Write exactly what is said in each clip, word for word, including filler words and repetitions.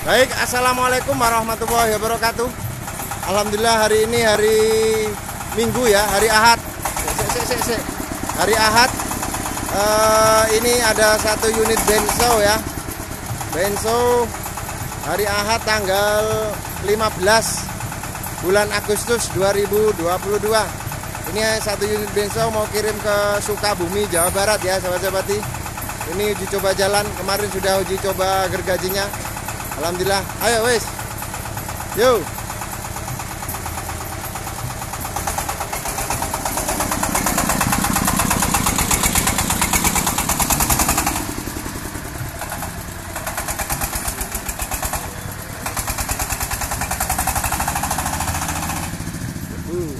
Baik, assalamualaikum warahmatullahi wabarakatuh. Alhamdulillah hari ini hari Minggu ya, hari Ahad. Sek, sek, sek, sek. Hari Ahad. Uh, ini ada satu unit benzo ya. Benzo hari Ahad tanggal lima belas bulan Agustus dua ribu dua puluh dua. Ini satu unit benzo mau kirim ke Sukabumi, Jawa Barat ya, sahabat-sahabati. Ini uji coba jalan, kemarin sudah uji coba gergajinya. Alhamdulillah, ayo wes, yuk. Uh.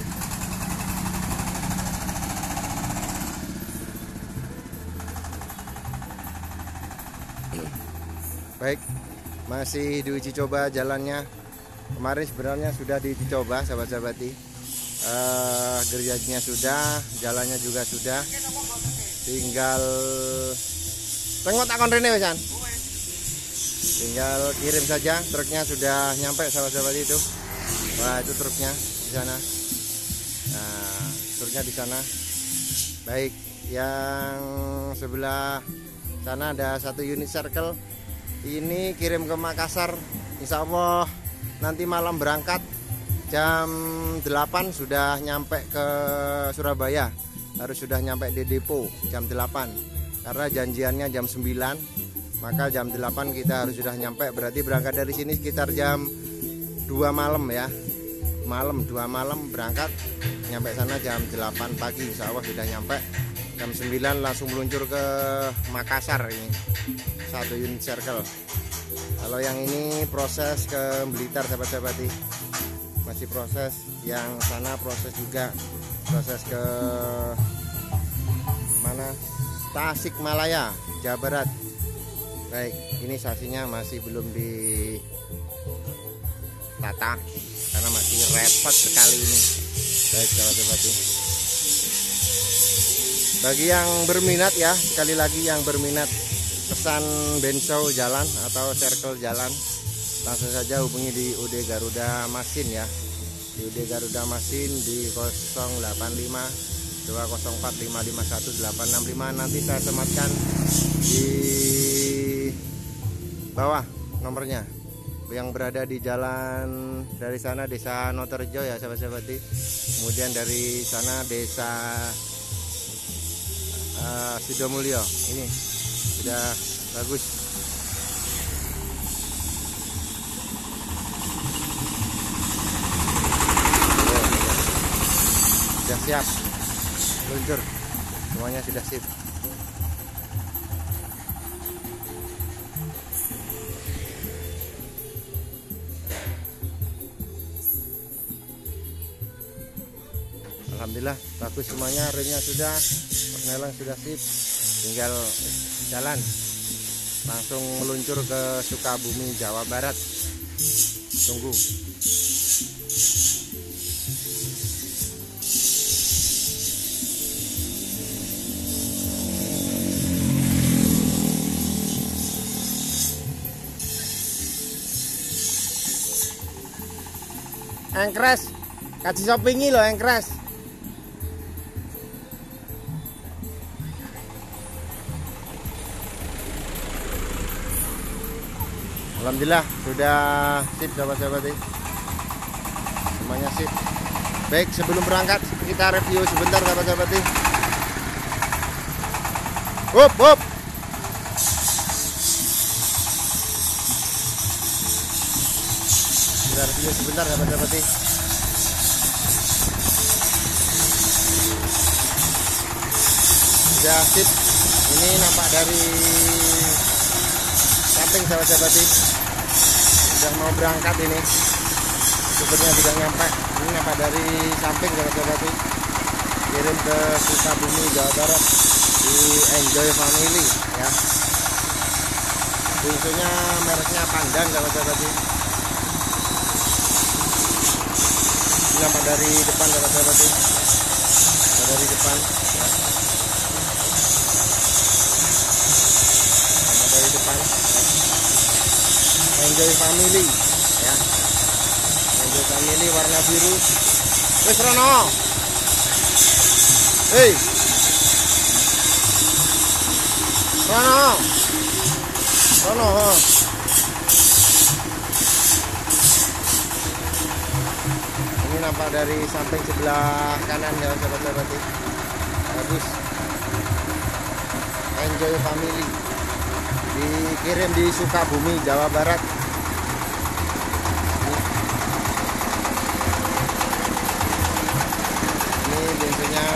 Baik. Masih diuji coba jalannya. Kemarin sebenarnya sudah diuji coba, sahabat-sahabati. uh, Gergajinya sudah, jalannya juga sudah. Tinggal tengok tak konrene wesan. Tinggal kirim saja. Truknya sudah nyampe, sahabat-sahabati itu. Wah, itu truknya di sana. Nah, truknya di sana. Baik, yang sebelah sana ada satu unit circle. Ini kirim ke Makassar, insya Allah nanti malam berangkat jam delapan sudah nyampe ke Surabaya. Harus sudah nyampe di depo jam delapan, karena janjiannya jam sembilan, maka jam delapan kita harus sudah nyampe. Berarti berangkat dari sini sekitar jam dua malam ya, malam dua malam berangkat, nyampe sana jam delapan pagi, insya Allah sudah nyampe. Jam sembilan langsung meluncur ke Makassar. Ini satu unit circle. Kalau yang ini proses ke Blitar, sahabat-sahabati, masih proses. Yang sana proses juga, proses ke mana, Tasikmalaya, Jawa Barat. Baik, ini sasinya masih belum ditata karena masih repot sekali ini. Baik, sahabat-sahabati, bagi yang berminat ya, sekali lagi yang berminat pesan benzo jalan atau circle jalan, langsung saja hubungi di U D Garuda Masin ya. Di U D Garuda Masin di nol delapan lima dua nol empat lima lima satu delapan enam lima. Nanti saya sematkan di bawah nomornya. Yang berada di jalan dari sana Desa Notorejo ya, sahabat-sahabati. Kemudian dari sana Desa uh, Sidomulyo. Ini sudah bagus. Sudah siap meluncur, semuanya sudah sip. Alhamdulillah bagus semuanya, remnya sudah, pernelang sudah sip, tinggal jalan langsung meluncur ke Sukabumi, Jawa Barat. Tunggu. Engkres, kasih shoppingi loh engkres. Alhamdulillah sudah sip, sahabat-sahabati, semuanya sip. Baik, sebelum berangkat kita review sebentar, sahabat-sahabati. Hop hop. Kita review sebentar, sahabat-sahabati. Sudah sip. Ini nampak dari samping, sahabat-sahabati. Sudah mau berangkat ini, supirnya sudah nyampe. Ini nampak dari samping, sahabat-sahabati. Kirim ke Sukabumi, Jawa Barat di Enjoy Family ya. Benzonya mereknya Pandan, sahabat-sahabati. Ini nampak dari depan, sahabat-sahabati. Dari depan ya. Nampak dari depan. Enjoy Family ya. Enjoy Family warna biru. Wes Rono. Hei. Rono. Rono. Ini nampak dari samping sebelah kanan ya sahabat-sahabat. Bagus. Enjoy Family. Dikirim di Sukabumi, Jawa Barat. Ini bensinnya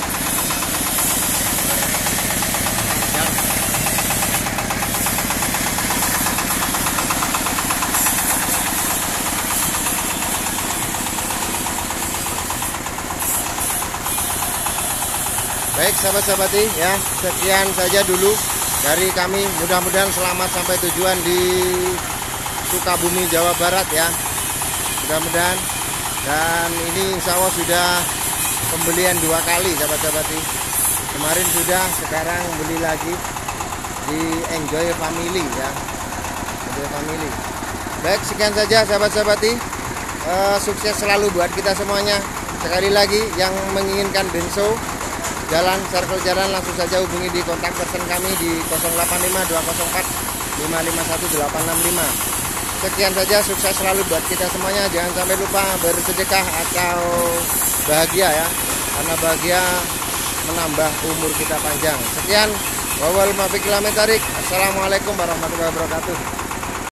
baik sahabat-sahabati ya, sekian saja dulu dari kami. Mudah-mudahan selamat sampai tujuan di Sukabumi, Jawa Barat ya. Mudah-mudahan. Dan ini insya Allah sudah pembelian dua kali sahabat-sahabati. Kemarin sudah, sekarang beli lagi di Enjoy Family ya. Enjoy Family. Baik, sekian saja sahabat-sahabati. Uh, sukses selalu buat kita semuanya. Sekali lagi yang menginginkan benso jalan, circle jalan, langsung saja hubungi di kontak person kami di nol delapan lima dua nol empat lima lima satu delapan enam lima. Sekian saja, sukses selalu buat kita semuanya. Jangan sampai lupa bersedekah atau bahagia ya, karena bahagia menambah umur kita panjang. Sekian, wawal muwaffiq ila aqwamit thoriq. Assalamualaikum warahmatullahi wabarakatuh.